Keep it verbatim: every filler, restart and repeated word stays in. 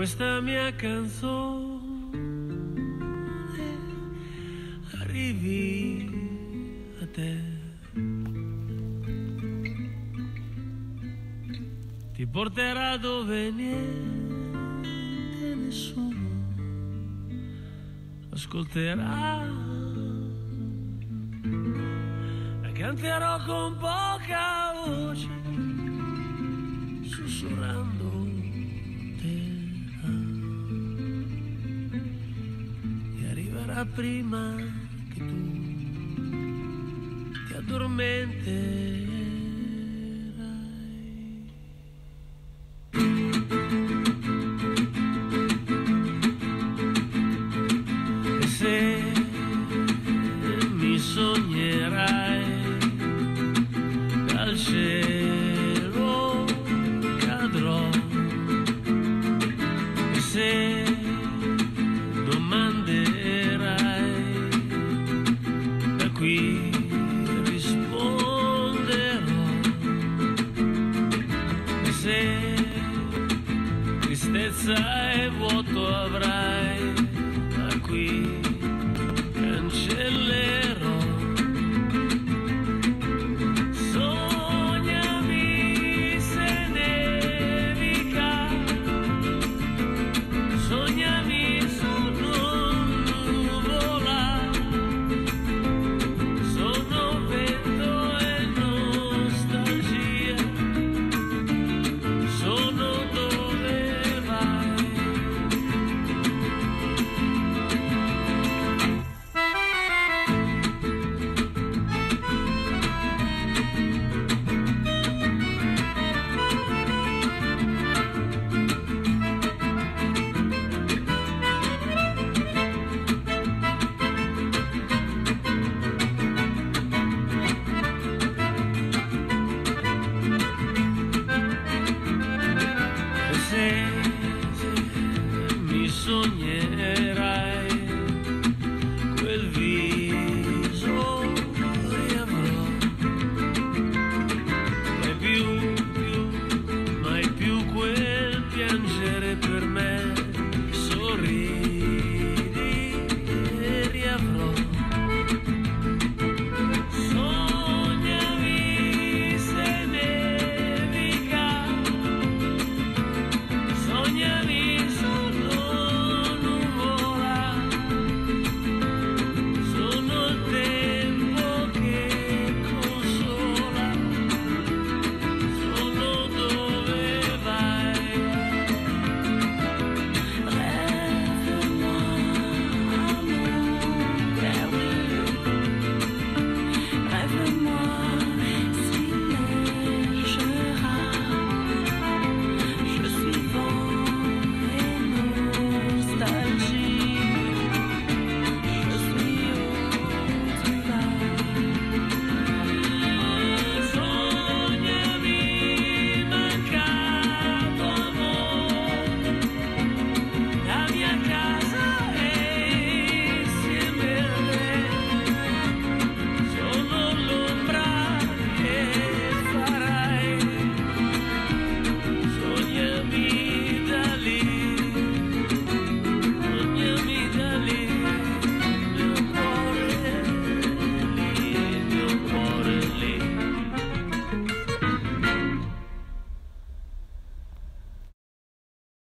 questa mia canzone arrivi a te. Ti porterà dove niente, nessuno ascolterà. La canterò con poca voce, sussurrando e arriverà prima che tu ti addormenterai. E se mi sognerai dal cielo cadrò, e se domanderai da qui risponderò, e se tristezza e vuoto avrai da qui